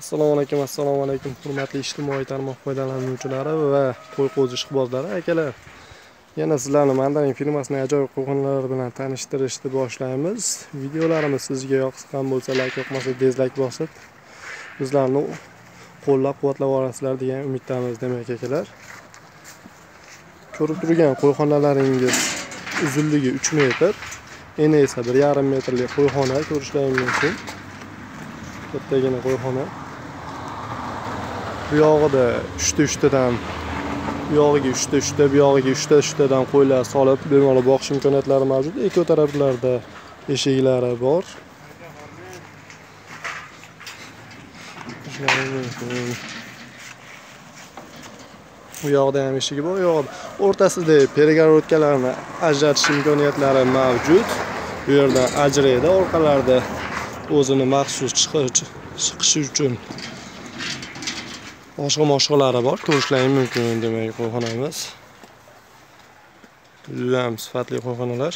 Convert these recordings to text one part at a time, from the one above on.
Assalomu alaykum, hurmatli ijtimoiy tarmoq foydalanuvchilari va qo'y qo'ziq ishqibozlari akalar. Yana sizlarni mandarin firmasining ajoyib qo'yxonalari bilan tanishtirishni boshlaymiz. Videolarimiz sizga yoqqan bo'lsa, like, yoqmasa dislike bosib, bizlarni qo'llab-quvvatlab olasizlar degan umiddamiz demak akalar. Ko'rib turgan qo'yxonalaringiz uzunligi 3 metr, eni esa 1,5 metrlik qo'yxona ko'rishlaringiz mumkin. Kattagina qo'yxona. Bu yog'ida 3tadan, bu yog'iga 3ta, bu yog'iga 3tadan qo'ylar solib, bemalol boqish imkoniyatlari mavjud. Ikki taraflarda eshiklari bor. Bu yoqda ham eshigi bor, yo'q. O'rtasida перегородкаlarni ajratish imkoniyatlari mavjud. Bu yerdan ajraydi, orqalarida o'zini maxsus chiqishi uchun boshqa-boshqalari bor. Ko'rishlaringiz mumkin demak qo'yxonamiz. Juda ham sifatli qo'yxonalar.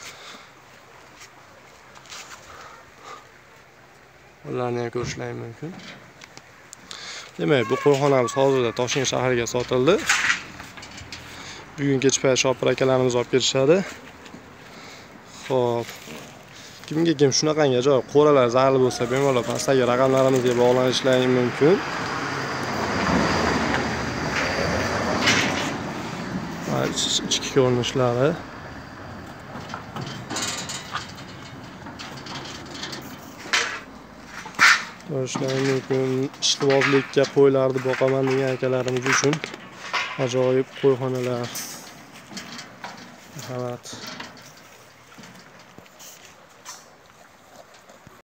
Ularni ham ko'rishlaringiz mumkin. Demak, bu qo'yxonamiz hozirda Toshkent shahriga sotildi. Bugun kechpayt shopir akalarimiz olib kelishadi. Xo'p. Kimga kim shunaqangi ajoyib qo'ralar zarur bo'lsa, bemalol pastdagi raqamlarimizga bog'lanishlaringiz mumkin. Ichki ko'rinishlari. Ko'rishlaringiz mumkin. Ishqibozlikka qo'ylarni boqaman degan akalarimiz uchun ajoyib qo'yxonalar. Marhamat.